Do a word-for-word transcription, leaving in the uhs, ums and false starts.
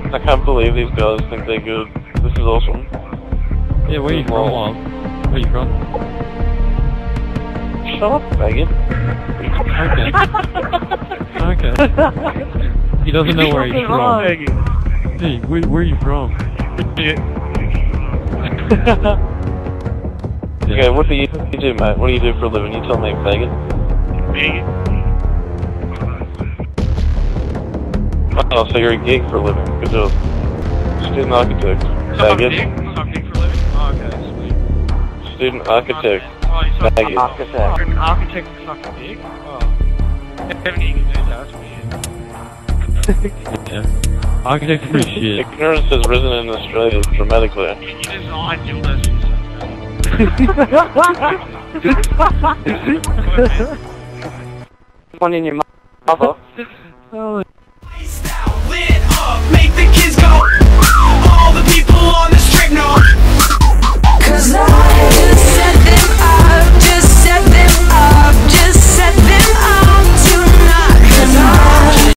I can't believe these guys think they're good. This is awesome. Yeah, where are you from, Wild? Where are you from? Shut up, faggot. Okay. Okay. He doesn't know where he's from. Hey, where, where are you from? Okay, what do you do, mate? What do you do for a living? You tell me, faggot. Oh, so you're a geek for a living. Good job. Student architect. Faggot. Student architect. Faggot. Architect. An architect fucking dick? Oh. Everything you can do, that's weird. Yeah. Architect's pretty shit. Ignorance has risen in Australia dramatically. You design dildos One in your mother. Oh,